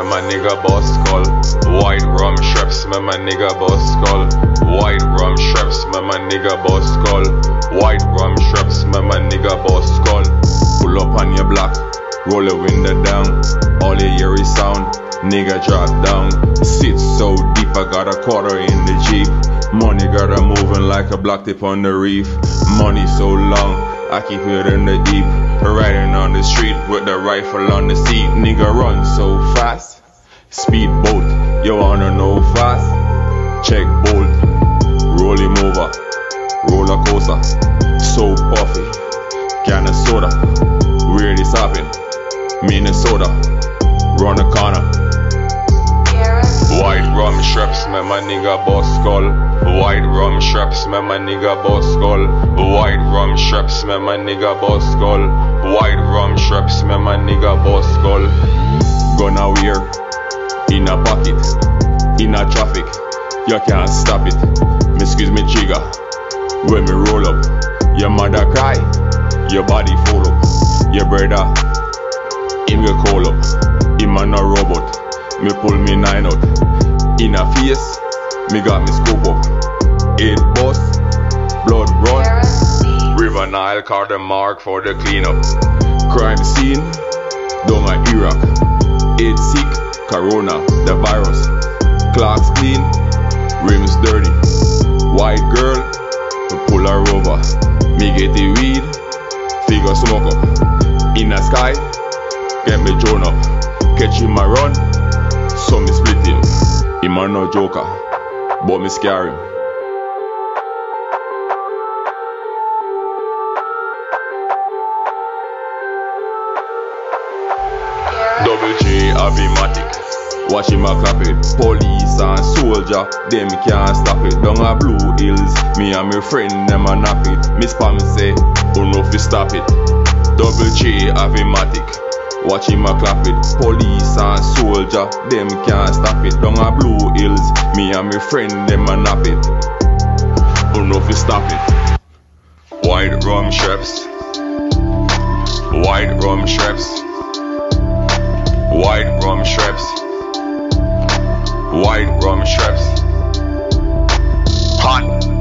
my nigga boss skull. White rum shreps, me my nigga boss skull. White rum shreps, me my nigga boss skull. White rum shreps, me my nigga boss skull. Pull up on your block, roll the window down. All you hear is sound, nigga drop down. Sit so deep, I got a quarter in the Jeep. Money got her moving like a block tip on the reef. Money so long, I keep it in the deep. Riding on the street with the rifle on the seat. Nigga run so fast, speedboat, you wanna know fast? Check bolt, roll him over, roller coaster, so puffy, can of soda. Where this happen? Minnesota, run a corner. White rum shreps, me my nigga boss skull. White rum shreps, me my nigga boss skull. White rum shreps, me my nigga boss skull. White rum shreps, me my nigga boss skull. Gonna wear in a pocket, in a traffic, you can't stop it. Me squeeze me trigger when me roll up. Your mother cry, your body fall up. Your brother, him go call up. Him a no robot, me pull me 9 out. In a face, me got me scoop up. 8 bust, blood run. River Nile card the mark for the cleanup. Crime scene, down at Iraq. 8 sick, corona, the virus. Clocks clean, rims dirty. White girl, me pull her over. Me get the weed, figure smoke up. In the sky, get me drawn up. Catch him a run, so me split him. Him a no joker, but me scare him. Double J Avimatic, watch him a clap it. Police and soldier, them can't stop it. Down a Blue Hills, me and my friend them a nap it. Miss Pam say, oh no fi stop it. Double J Avimatic, watch him a clap it. Police and soldier, them can't stop it. Down a Blue Hills, me and my friend them a nap it. Oh no fi stop it. White rum shreps, white rum shreps. White rum shreps, white rum shreps. Hot.